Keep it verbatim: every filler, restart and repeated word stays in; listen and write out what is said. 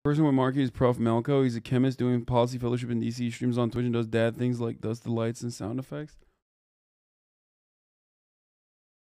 Person with Marky is Prof Melko. He's a chemist doing policy fellowship in D C. Streams on Twitch and does dad things like does the lights and sound effects.